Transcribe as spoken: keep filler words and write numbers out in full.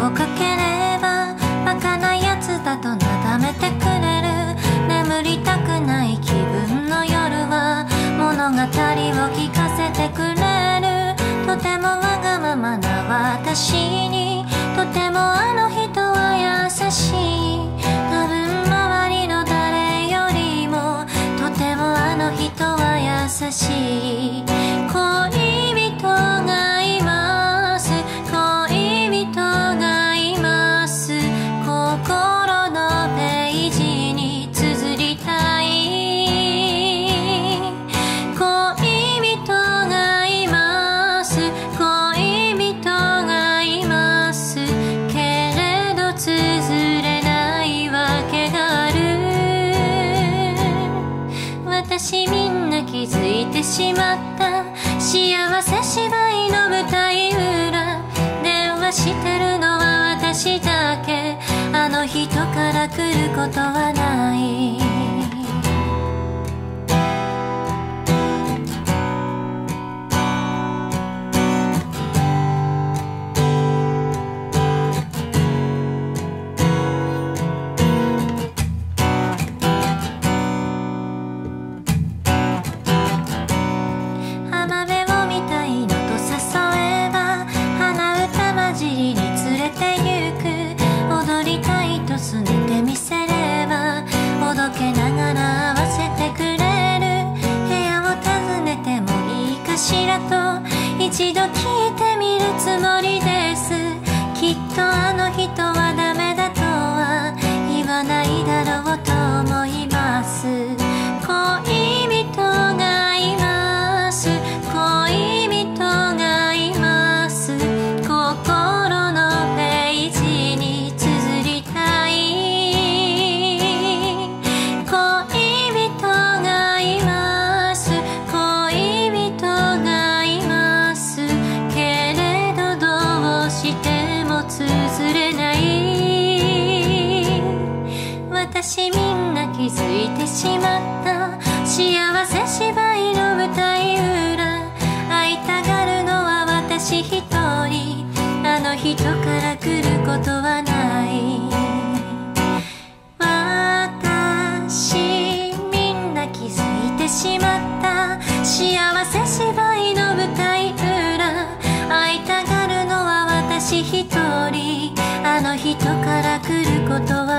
をかければバカなやつだとなだめてくれる。眠りたくない気分の夜は物語を聞かせてくれる。とてもわがままな私にとてもあの人は優しい。多分周りの誰よりもとてもあの人は優しい。恋人がいます、恋人がいます。心のページに綴りたい。恋人がいます、恋人がいます。けれど綴れないわけがある。私みんな気づいてしまった。幸せ芝居の舞台裏、電話してるのは私だけ。あの人から来ることはない。浜辺を見たいのと誘えば鼻歌混じりに連れて行く。踊りたいとすねてみせればおどけながら合わせてくれる。部屋を訪ねてもいいかしらと一度聞いてみるつもりです。きっとあの人はダメだとは言わないだろうと思います。恋人がいます、恋人がいます。心のページに綴りたい。恋人がいます、恋人がいます。けれどどうしても綴れない。私みんな気づいてしまった。幸せ芝居の舞台裏、会いたがるのは私一人。あの人から来ることはない。私みんな気づいてしまった。幸せ芝居の舞台裏、会いたがるのは私一人。あの人から来ることは